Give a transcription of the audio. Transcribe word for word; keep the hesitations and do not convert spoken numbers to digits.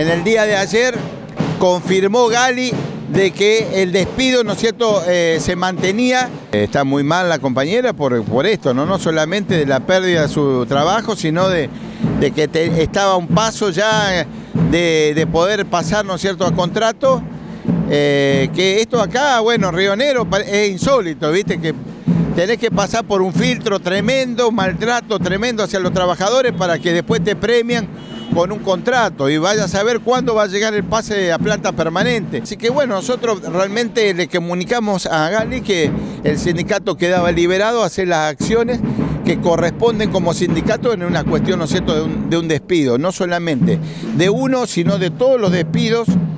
en el día de ayer confirmó Gali de que el despido, ¿no es cierto?, eh, se mantenía. Está muy mal la compañera por, por esto, ¿no? No solamente de la pérdida de su trabajo, sino de, de que te, estaba a un paso ya de, de poder pasar, ¿no es cierto?, a contrato. Eh, que esto acá, bueno, Río Negro es insólito, ¿viste? Que tenés que pasar por un filtro tremendo, un maltrato tremendo hacia los trabajadores para que después te premian con un contrato y vaya a saber cuándo va a llegar el pase a planta permanente. Así que bueno, nosotros realmente le comunicamos a Gali que el sindicato quedaba liberado a hacer las acciones que corresponden como sindicato en una cuestión, ¿no es cierto?, de un, de un despido, no solamente de uno, sino de todos los despidos